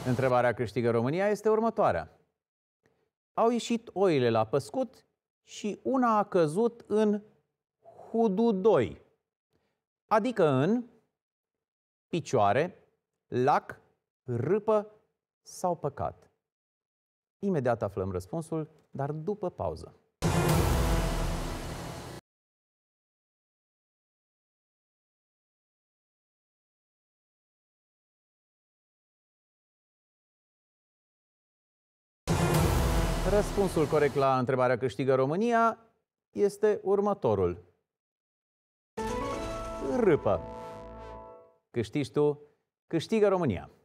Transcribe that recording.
Întrebarea câștigă România este următoarea. Au ieșit oile la păscut și una a căzut în hududoi, adică în picioare, lac, râpă sau păcat. Imediat aflăm răspunsul, dar după pauză. Răspunsul corect la întrebarea câștigă România este următorul. Râpă. Câștigi tu, câștigă România.